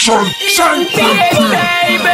Sean baby.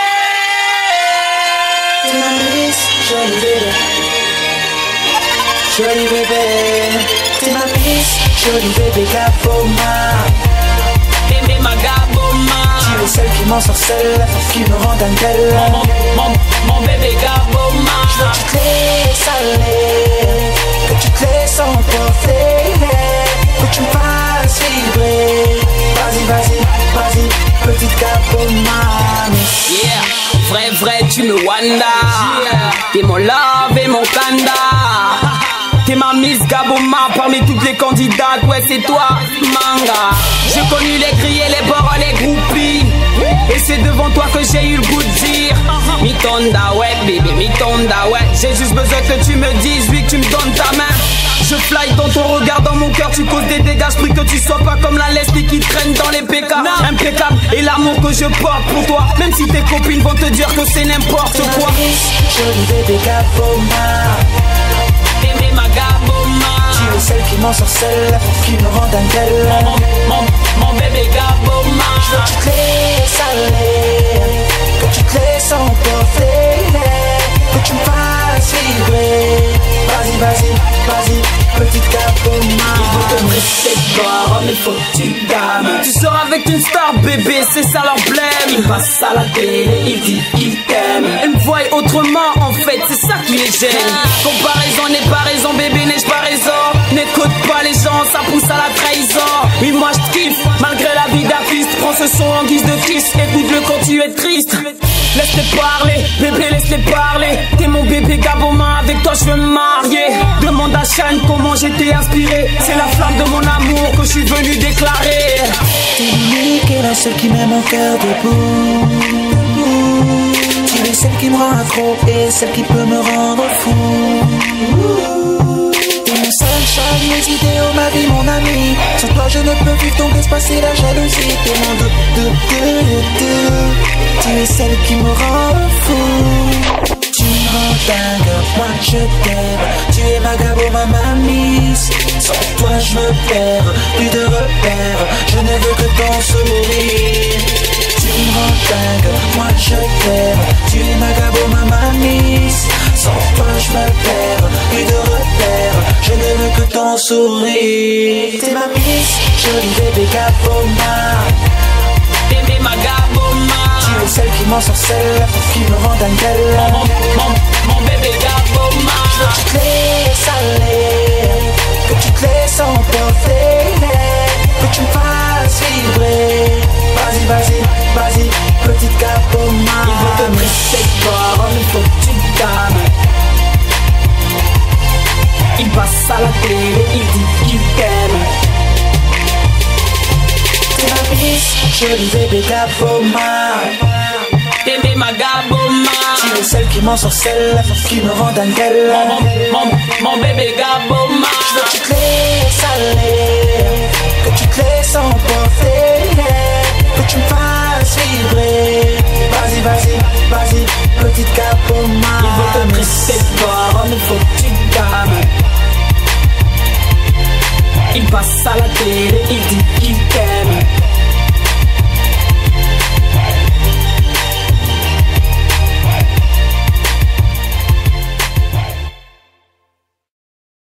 Jolie bébé, t'es ma miss, jolie bébé Gaboma. Bébé ma Gaboma. Tu es celle qui m'ensorcelle, qui me rend dingue. Mon bébé Gaboma. Je veux que tu te laisses aller, que tu te laisses emporter, que tu me fasses vibrer. Vas-y, vas-y, vas-y, petite Gaboma. Yeah, vrai, tu me wanda. T'es mon love et mon kanda. T'es ma Miss Gaboma parmi toutes les candidates. Ouais, c'est toi, manga. J'ai connu les grilles, les bords, les groupies. Et c'est devant toi que j'ai eu le goût de dire Mitonda, ouais, bébé, Mitonda, ouais. J'ai juste besoin que tu me dises, oui, que tu me donnes ta main. Je fly dans ton regard, dans mon cœur, tu causes des dégâts. Je prie que tu sois pas comme la lesbienne qui traîne dans les PK. Impeccable, et l'amour que je porte pour toi. Même si tes copines vont te dire que c'est n'importe quoi. Jolie bébé Gaboma. Bébé ma Gaboma. Tu es celle qui m'ensorcelle, qui me rend dingue. Mon bébé Gaboma. Je veux que tu te laisses aller, que tu te laisses emporter, que tu me fasses vibrer. Vas-y, vas-y, vas-y, petite Gaboma. Il faut te presser fort, mais faut que tu dames. Tu sors avec une star, bébé, c'est ça leur blême. Il passe à la télé, il dit qu'il t'aime. Elle me voit autrement, en fait, c'est ça qui les gêne. Comparaison n'est pas raison, bébé, n'ai-je pas raison? N'écoute pas les gens, ça pousse à la trahison. Oui, moi je kiffe, malgré la vie d'artiste. Prends ce son en guise de kiss, écoute-le quand tu es triste. Laisse-les parler, bébé, laisse-les parler. T'es mon bébé Gaboma, avec toi je veux me marier. Demande à Shane comment j'étais inspiré. C'est la flamme de mon amour que je suis venu déclarer. T'es l'unique et la seule qui met mon cœur debout. Tu es celle qui me rend accro et celle qui peut me rendre fou. T'es mon sunshine, mes idéaux, ma vie, mon ami. Sans toi je ne peux vivre, donc laisse passer la jalousie. T'es mon tu es celle qui me rend fou. Tu me rends dingue, moi je t'aime. Tu es ma Gaboma, ma miss. Sans toi je me perds, plus de repères. Je ne veux que ton sourire. Tu me rends dingue, moi je t'aime. Tu es ma Gaboma, ma miss. Sans toi je me perds, plus de repères. Je ne veux que ton sourire. T'es ma miss, jolie bébé Gaboma. Bébé ma Gaboma. Tu es celle qui m'ensorcelle, qui me rend dingue. Mon bébé Gaboma. Je veux que tu te laisses aller, que tu te laisses emporter, que tu me fasses vibrer. Vas-y, vas-y, vas-y, petite Gaboma. Il veut te presser fort, il faut que tu dames. Il passe à la télé, il dit qu'il t'aime. T'es ma miss, jolie bébé Gaboma. Bébé ma Gaboma. Tu es celle qui m'ensorcelle, qui me rend dingue. Mon bébé Gaboma. Je veux que tu te laisses aller, que tu te laisses emporter, que tu me fasses vibrer. Vas-y, vas-y, vas-y, petite Gaboma. Il veut te presser fort, il faut que tu dames. Il passe à la télé, il dit qu'il t'aime.